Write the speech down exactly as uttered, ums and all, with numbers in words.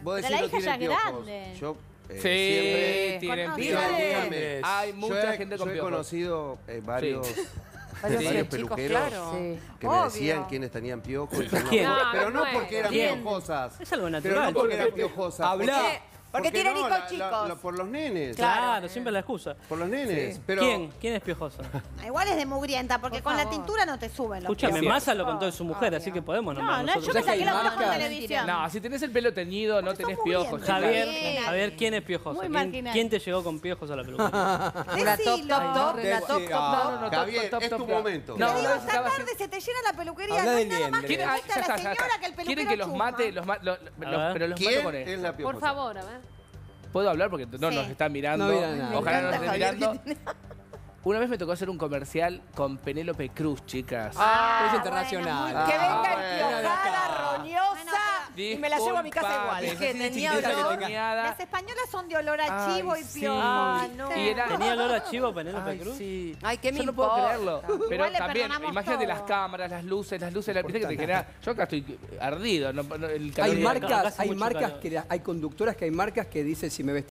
Vos Pero decís la no hija tiene ya es piojos. grande. Yo eh, Sí, siempre... tienen Conozco. piojos. Dígame, Hay yo mucha he- gente yo con he piojos. conocido eh, varios, Sí. varios, Sí. chicos, peluqueros claro. Sí. que me Obvio. decían quiénes tenían piojos. y quiénes ¿Quién? No, No, pero no bueno. porque eran ¿Quién? piojosas. Es algo Pero natural. no porque eran piojosas. Habla. Porque, Porque tienen hijos la- la- chicos. la- por los nenes. Claro, siempre la excusa. Por los nenes. Pero, ¿Quién? ¿Quién es piojosa? Igual es de mugrienta, porque Por con la favor. tintura no te suben los Escúchame, piojos. Massa lo contó de su mujer, así que podemos No, nombrar no, yo nosotros. pensé que lo hay contó en marcas. televisión. No, si tenés el pelo teñido, no Porque tenés sos piojos. mugriento. Javier, Sí. Javier, ¿quién es piojosa? Muy ¿Quién, marginal. quién te llegó con piojos a la peluquería? Una top, Decilo. top, top, Ay, una no, top, sí, top, ah. top. No, no, Javier, top, top, es tu top, momento. No, Te digo, no, esta estaba tarde haciendo- se te llena la peluquería, Habla no hay de nada más que liendre. le Ah, gusta ya a la está, ya señora está. que el peluquero Quieren que los chusma. mate, los, ma- lo- A los- ver. pero los mato ¿Quién con él. es la piojosa? Por favor, a ver. ¿Puedo hablar? Porque no Sí. nos están mirando. No miran nada. Ojalá Me nos encanta estén Javier, mirando. Una vez me tocó hacer un comercial con Penélope Cruz, chicas. Ah, Es internacional. bueno, que Ah, venga bueno. empiojada, roñosa, y me la llevo a mi casa Disculpame, igual. Que así de tenía chiquita que olor. tenía. Las españolas son de olor a Ay, chivo y sí. piojo. Ah, no. Y era- ¿Tenía olor a chivo Penélope Ay, Cruz? sí. Ay, ¿qué me Yo no puedo importa? creerlo. Pero Igual le también, perdonamos imagínate todo. las cámaras, las luces, las luces, la viste que te genera. Yo acá estoy ardido. No, no, el calor Hay Hay marcas, hace hay mucho marcas calor. que hay conductoras que hay marcas que dicen si me ves